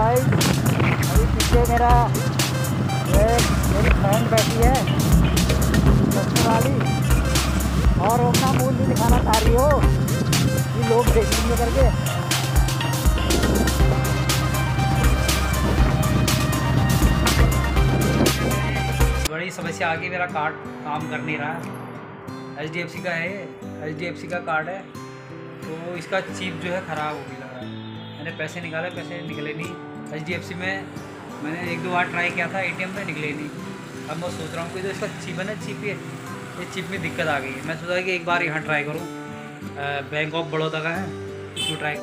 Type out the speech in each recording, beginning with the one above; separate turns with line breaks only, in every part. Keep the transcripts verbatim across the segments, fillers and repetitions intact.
Guys, अभी पीछे मेरा ये मेरी फ्रेंड बैठी है सस्ते वाली, और वो अपना मूड नहीं दिखाना चाह रही हो कि लोग देखेंगे करके।
बड़ी समस्या आ गई, मेरा कार्ड काम कर नहीं रहा है। एच डी एफ सी का है, एच डी एफ सी का कार्ड है, तो इसका चिप जो है ख़राब हो गया लग रहा है। मैंने पैसे निकाले, पैसे निकले नहीं। एच डी एफ सी में मैंने एक दो बार ट्राई किया था, ए टी एम पे निकले नहीं। अब मैं सोच रहा हूँ कि जो इसका चिप है ना, चिप ये ये चिप में दिक्कत आ गई है। मैं सोचा कि एक बार यहाँ ट्राई करूँ, बैंक ऑफ बड़ौदा का है, इसको ट्राई।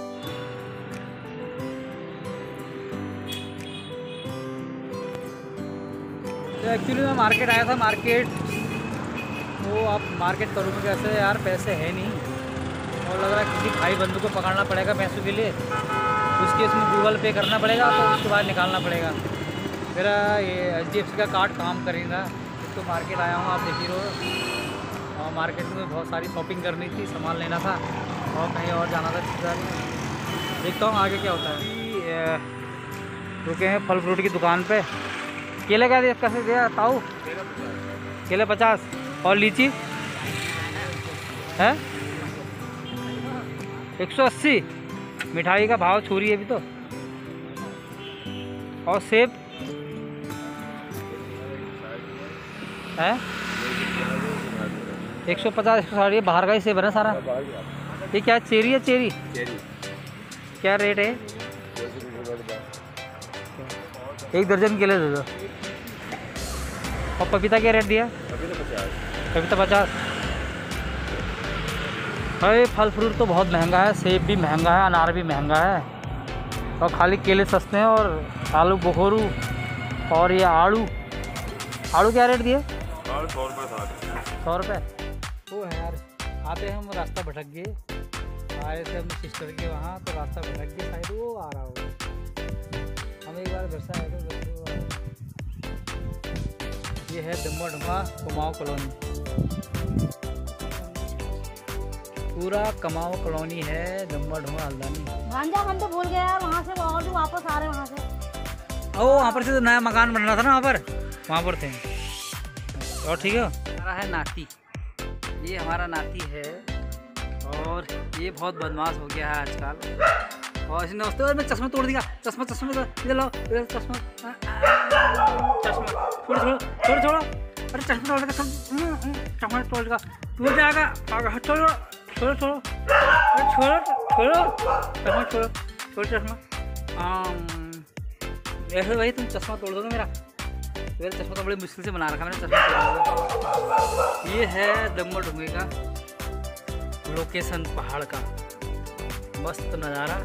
तो एक्चुअली मैं मार्केट आया था, मार्केट तो अब मार्केट करूँगा कैसे यार, पैसे है नहीं, और लग रहा है किसी भाई बंधु को पकड़ना पड़ेगा पैसों के लिए, उसके इसमें गूगल पे करना पड़ेगा, तो उसके बाद निकालना पड़ेगा। मेरा ये एच डी एफ सी का कार्ड काम कर रहा है। तो मार्केट आया हूँ, आप देख ही रहो, और मार्केट में बहुत सारी शॉपिंग करनी थी, सामान लेना था, और कहीं और जाना था रिश्तेदारी में। देखता हूँ आगे क्या होता है। रुके हैं फल फ्रूट की दुकान पे। केले क्या दिया, कैसे दिया ताऊ? केले पचास, और लीची है एक सौ अस्सी। मिठाई का भाव छू रही है अभी तो। और सेब है एक सौ पचास, एक सौ साठ। ये बाहर का ही सेब है ना सारा। ये क्या चेरी है? चेरी चेरी क्या रेट है? एक दर्जन केले दे दो। और पपीता क्या रेट दिया? पपीता पचास। भाई फल फ्रूट तो बहुत महंगा है, सेब भी महंगा है, अनार भी महंगा है, और खाली केले सस्ते हैं। और आलू बुखोरू और ये आड़ू, आड़ू क्या रेट दिए?
सौ रुपये
सौ रुपये वो है यार। आते हम रास्ता भटक गए, आए थे अपनी सिस्टर के वहाँ, तो रास्ता भटक गए, शायद वो आ रहा होगा। हम एक बार घर से आए थे। ये है दम्मा ढुमा कुमाऊँ कॉलोनी, पूरा कमाओ कॉलोनी है, दम्मा ढुमा हल्द्वानी।
भांजा हम तो भूल गए वहाँ से, और जो वापस आ रहे वहाँ से।
ओ वहाँ पर से तो नया मकान बन रहा था ना, वहाँ पर वहाँ पर थे। और ठीक है, हमारा है नाती, ये हमारा नाती है, और ये बहुत बदमाश हो गया है आजकल। और इसने उसने मैं चश्मा तोड़ दिया, चश्मा चश्मा इधर लाओ, इधर चश्मा चश्मा छोड़ छोड़ छोड़ छोड़ो। अरे चश्मा तोड़ देगा, चश्मा तोड़ देगा, टूट जाएगा। छोड़ो छोड़ो छोड़ो छोड़ो छोड़ो चश्मा छोड़ो छोड़ो चश्मा। ऐसे भाई तुम चश्मा तोड़ दोगे मेरा? मेरा चश्मा तो बड़ी मुश्किल से बना रखा मैंने, चश्मा। ये है दम्मा ढुंगे का लोकेशन, पहाड़ का मस्त नज़ारा।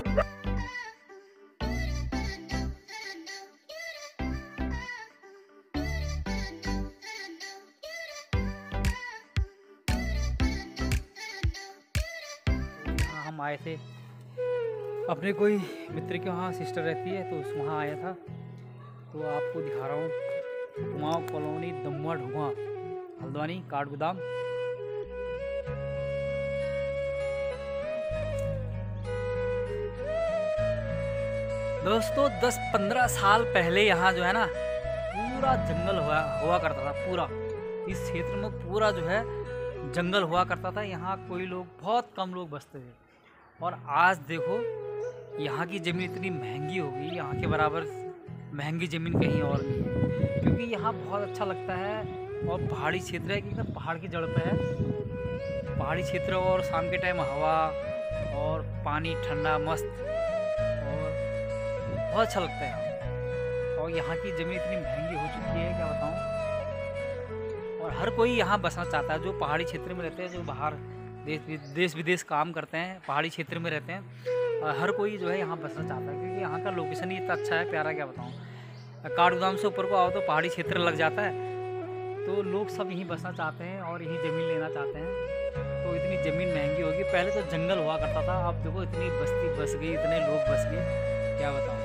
हम आए थे अपने कोई मित्र के वहाँ, सिस्टर रहती है, तो उस वहाँ आया था। तो आपको दिखा रहा हूँ कुमाऊँ कॉलोनी, दम्मा ढुमा हल्द्वानी, काठगोदाम। दोस्तों दस पंद्रह साल पहले यहाँ जो है ना, पूरा जंगल हुआ हुआ करता था। पूरा इस क्षेत्र में पूरा जो है जंगल हुआ करता था। यहाँ कोई लोग, बहुत कम लोग बसते थे। और आज देखो यहाँ की ज़मीन इतनी महंगी हो गई, यहाँ के बराबर महंगी ज़मीन कहीं और नहीं है, क्योंकि यहाँ बहुत अच्छा लगता है। और पहाड़ी क्षेत्र है, क्योंकि पहाड़ की जड़ पे है पहाड़ी क्षेत्र, और शाम के टाइम हवा और पानी ठंडा मस्त, और बहुत अच्छा लगता है यहाँ। और यहाँ की ज़मीन इतनी महंगी हो चुकी है, क्या बताऊँ। और हर कोई यहाँ बसना चाहता है, जो पहाड़ी क्षेत्र में रहते हैं, जो बाहर देश देश विदेश काम करते हैं, पहाड़ी क्षेत्र में रहते हैं, और हर कोई जो है यहाँ बसना चाहता है, क्योंकि यहाँ का लोकेशन ही इतना अच्छा है, प्यारा, क्या बताऊँ। काठगोदाम से ऊपर को आओ तो पहाड़ी क्षेत्र लग जाता है, तो लोग सब यहीं बसना चाहते हैं और यहीं ज़मीन लेना चाहते हैं। तो इतनी ज़मीन महंगी होगी। पहले तो जंगल हुआ करता था, अब देखो इतनी बस्ती बस गई, इतने लोग बस गए, क्या बताऊँ।